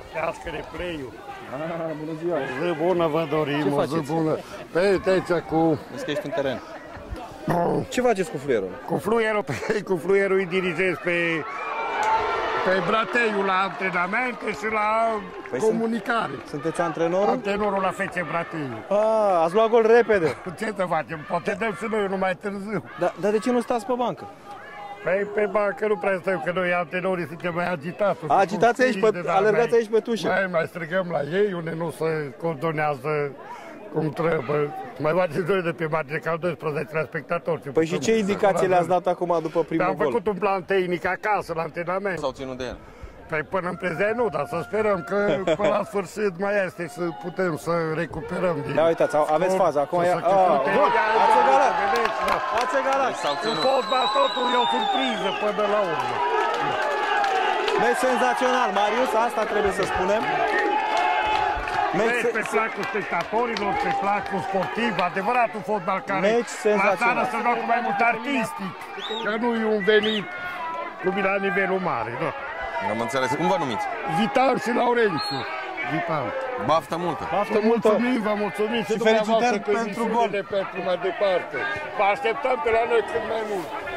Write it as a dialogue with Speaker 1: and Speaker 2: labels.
Speaker 1: Cască de play-ul.
Speaker 2: Bună ziua!
Speaker 1: O zi bună vă dorim, o zi bună. Pe aici cu...
Speaker 2: Vezi că ești în teren. Ce faceți cu fluierul?
Speaker 1: Cu fluierul îi dirigez pe Brateiul la antrenamente și la comunicare.
Speaker 2: Sunteți antrenorul?
Speaker 1: Antrenorul la FC Brateiu.
Speaker 2: Ați luat gol repede.
Speaker 1: Ce să facem? Poate dăm și noi numai târziu.
Speaker 2: Dar de ce nu stați pe bancă?
Speaker 1: Păi pe bancă nu prea stăm, că noi antrenorii suntem mai agitați.
Speaker 2: Agitați aici, alergați aici pe tușă.
Speaker 1: Mai strigăm la ei, unde nu se coordonează cum trebuie. Mai faceți noi de pe margine, ca 12 spectatori.
Speaker 2: Păi și ce indicații le-ați dat acum după primul gol?
Speaker 1: Am făcut un plan tehnic acasă, la antrenament.
Speaker 2: S-au ținut de el?
Speaker 1: Păi până în prezent nu, dar să sperăm că până la sfârșit mai este să putem să recuperăm din...
Speaker 2: Da, uitați, aveți faza, acum e... Bun, ați egalat! Ați egalat!
Speaker 1: În fotbal totul e o surpriză până la urmă.
Speaker 2: Meci senzațional, Marius, asta trebuie să spunem.
Speaker 1: Pe placul spectatorilor, pe placul sportiv, adevăratul fotbal care la țară se joacă mai mult artistic, că nu e un venit cum e la nivelul mare, da.
Speaker 3: Am înțeles. Cum vă numiți?
Speaker 1: Vital și Laurențiu. Vital.
Speaker 3: Baftă multă.
Speaker 1: Baftă multă. Vă mulțumim și
Speaker 2: felicitări pentru gol.
Speaker 1: Pentru mai departe. Vă așteptăm pe la noi cât mai mult.